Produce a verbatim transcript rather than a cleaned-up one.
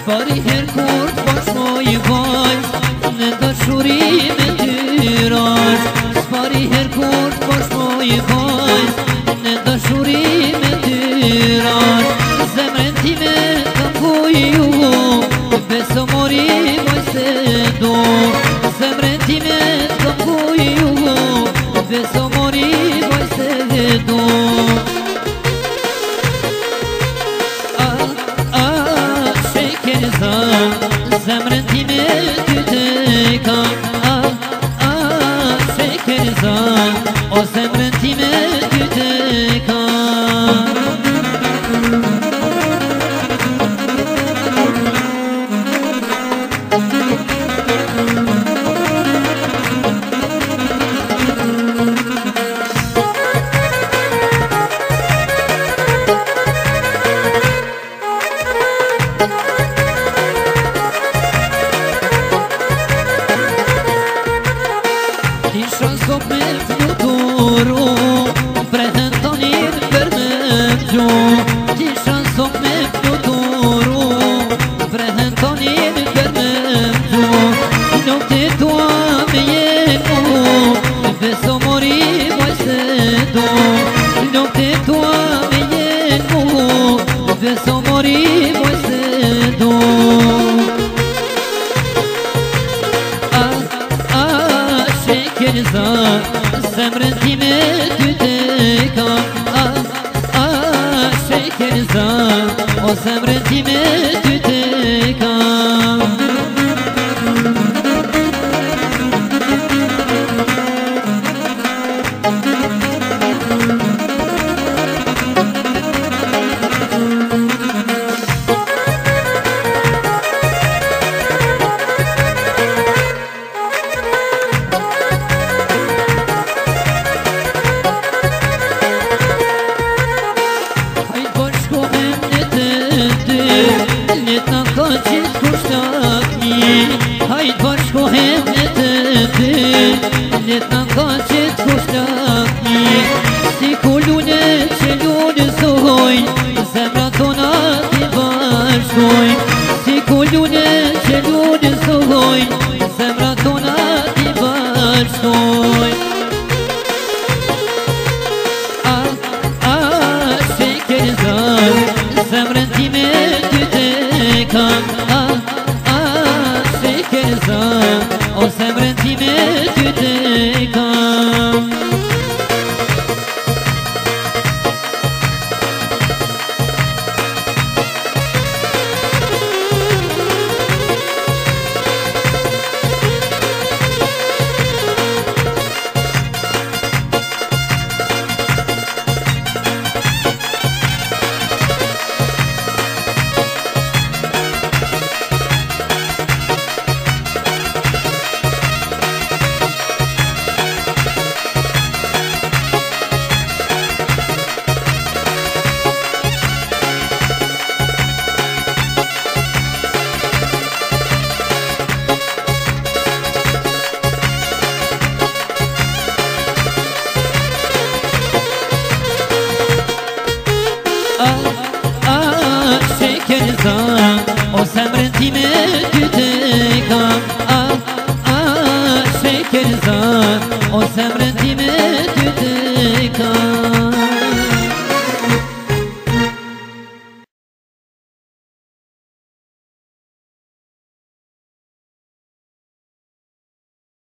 Spari her kurt bash moj vajz, në dashurim e tyrash. Spari her kurt bash moj vajz, në dashurim e tyrash. Zemrën time kam kuju, beso mori moj se do. Zemrën time kam kuju, beso mori moj se do. Zemrën time ty te kam, ah, ah, şeker zan. O zemrën time ty te kam. Zemrën time ty te kam, ah, ah, şeker zan. O zemrën time ty te kam. Hajt bashkohem në të dy, let në ka qëtë kushtaki. Si ku lune që lune zohojnë, zemra tona t'i bashkojnë. Si ku lune që lune zohojnë, zemra tona t'i bashkojnë. Ah, ah, sheker zan, zemrën time ty te kam, ah, o zemrën time ty te kam. O zemrën time